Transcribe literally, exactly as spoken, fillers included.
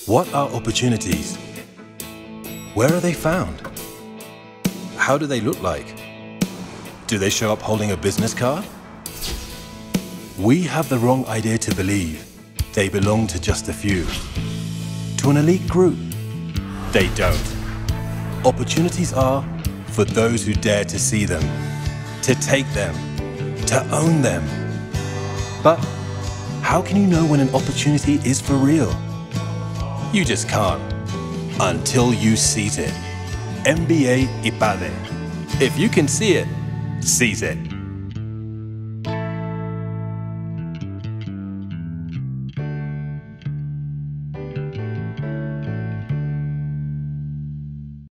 What are opportunities? Where are they found? How do they look like? Do they show up holding a business card? We have the wrong idea to believe they belong to just a few. To an elite group, they don't. Opportunities are for those who dare to see them, to take them, to own them. But how can you know when an opportunity is for real? You just can't until you seize it. M B A IPADE. If you can see it, seize it.